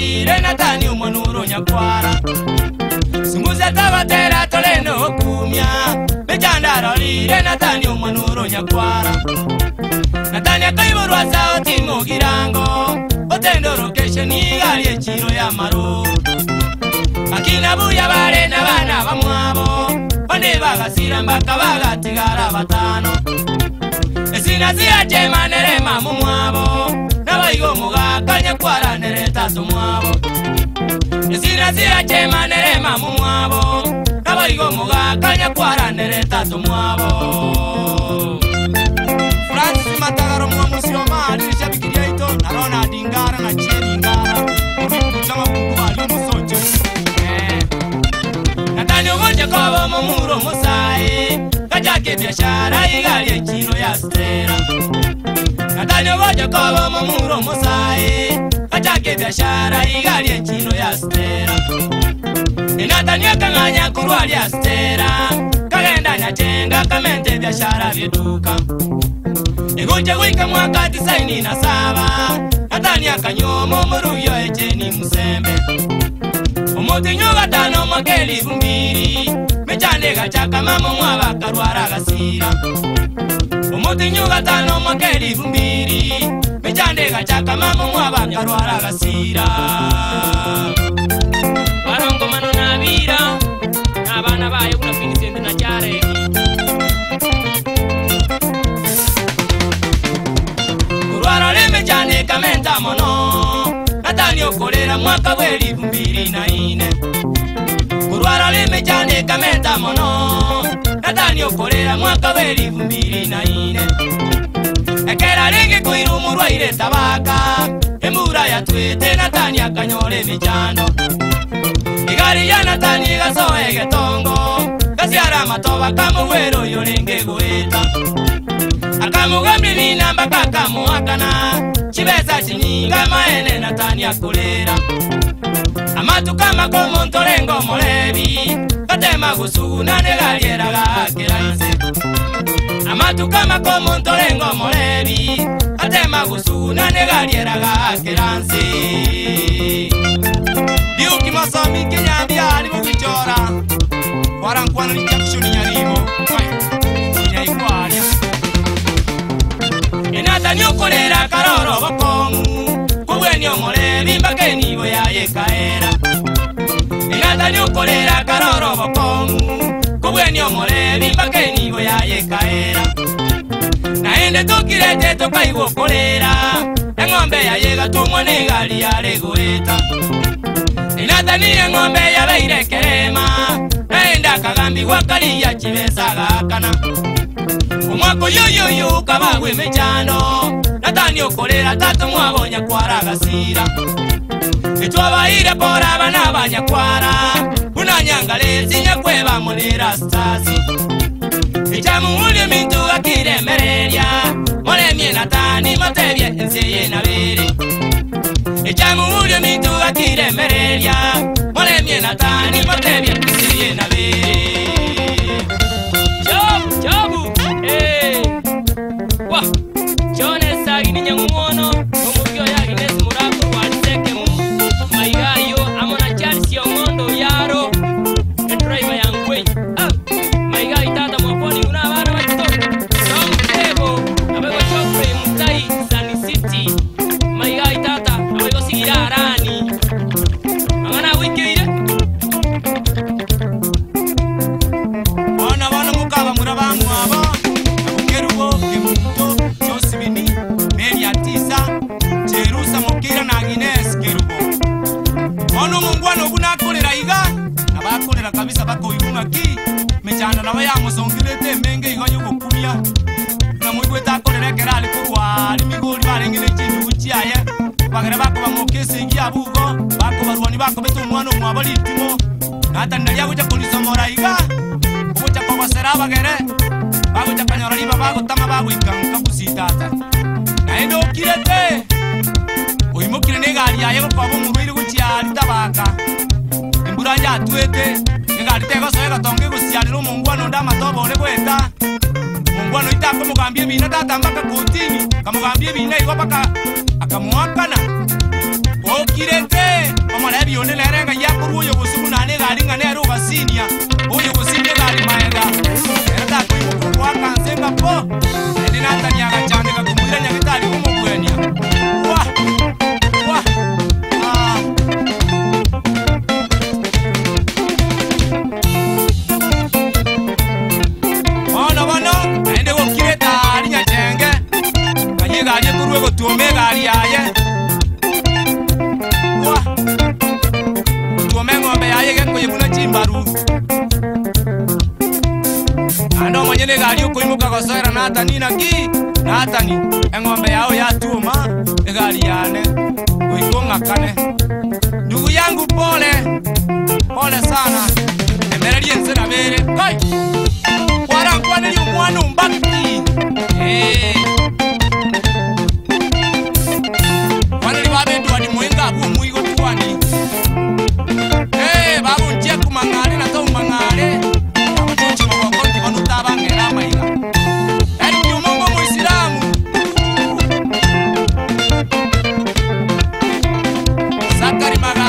lire natani umonuro nyakwara Sungusia tabatera toleno kumya Bechandaro lire natani umonuro nyakwara Natani akaiborwa sao timo girango Otendo location igali echiro ya maru Akina buya bare na bana bamwabo Bane bagasira mbaka bagatigara batano Esina zia chema nerema mumwabo Nabaigo muga nyakwara nereta sumwabo Esina zia chema nerema mumwabo Nabaigo muga nyakwara nereta sumwabo Francis Matagaro mwamusio mali Nishabikiria ito narona dingara na chie dingara Kutama kukuwali musonjo Natani ugonje kobo mumuro musae Kajake biashara igali echino ya stera Natani ugonje kobo mumuro musae Kajake biashara igali echino ya stera Natani akanganya kurwali ya stera Kagenda nyatenga kamente biashara vyeduka Egonje wika mwaka 97 Natani akanyomo muruyo echeni musembe Umuti nyoga tano mwakeli vumbiri Mechane gachaka mamo mwaba karwara gasira Umuti nyoga tano mwakeli vumbiri Mechane gachaka mamo mwaba karwara gasira Warongo mano nabira Nabana baye una finisende na jare Kurwara le mechane kamenta mono Natani okolera mwaka weli vumbiri na ine Kurwara le mechane kamenta mono Natani okolera mwaka weli vumbiri na ine Ekera lege kuirumurwa ile tabaka Embura ya tuete Natani akanyole mechano Igari ya Natani gasoe getongo Gasiara matoba kamuwero yolenge goeta Akamugambi minamba kakamuakana Chibesa chinyinga maene Natani akolera Amatu kama komontolengo molebi Katema gusuna negaliera gakeranse Amatu kama komontolengo molebi Katema gusuna negaliera gakeranse Diuki masomi kinyambia alimu kichora Warankuana ni jakshuni nyarimo Nyaikwanya Natani okolera karoro bokongu Kubweni omolebi mbakeni boyaye kaera Natani okolera karoro bokongu Kubweni omolebi mbakeni boyaye kaera Naende tokirete tokaigo okolera Engombe ya yega tumwa negali ya legoeta Natani engombe ya beire kerema Naenda kagambi wakali ya chibesa gakana Umwako yoyoyo kabagwe mechano Natani okolera tato mwabo nyakwara gasira Etwa baire pora bana banyakwara Unanyangalezi nyakweba monera stasi Echamu uli mintu akiremereria Molemie Natani matebye enseye na bere Echamu uli mintu akiremereria Molemie Natani matebye enseye na bere Jobu Wah, Jone sagini nyangumono Omugyo yagi nesi muraku waniseke mu Maigayo amona charisi yomondo yaro Driver yangwe Maigayo tata mwaponi unabara wachito Somtebo Abego chokre mutai Sunny City Maigayo tata Abego sigira arani Amana wikire Wana mukaba murabangu aba Kerubo Kemuto Josibini Meria Tisa Jerusa Mokira na Agnes Kerubo Ono mungwano gunakolera iga Nabakolera kabisa bako ibunga ki Mechana nawe ya musongilete menge igonyo gokumia Na mwigwe takolera kerali kurwa Limigoli barengele chinyu uchiaye Bagere bako bamokese ingia bugo Bako baruani bako betu mwano mwabali itimo Nata nalya kucha kulisomora iga Kucha kwa sera bagere Bago chakanyora liba bago tama bago ikanka kusitata Naendo kirete Oimokire negali ya yego kwa mumubiri kuchiali tabaka Embura ya tuete Negali tego soega tonge kusiali no mungwano ndama tobo ole kweta Mungwano itako mugambie bina tata mbaka kutini Kamugambie bina iwa baka Akamuakana Okirete mole bione lerenga yakuru yo busuna ne gari ngane ro basinia uyu businde gari maega era ku kwa kanzenga po ndinata nyaga chande ka kumira nyagitali kumugwenia wa ende go kireta arinya chenge kanye gari kurwe go tuome gari yaye wa tuome ngombe yaye geko yebuna chimbaru ando manyene gari uko imuka gosoera natani engombe yao ya tuoma gari yane uikonga kane ndugu yangu pole sana emererie nsena bere kai Kwaneli umwana umbaki Kwaneli babendu wani mwenga abu mwigo tuwani babu nje kumangale na tau mangale Kama chuchi mwakondi wanu tabangera maiga Eri umongo muisilamu Sakari maga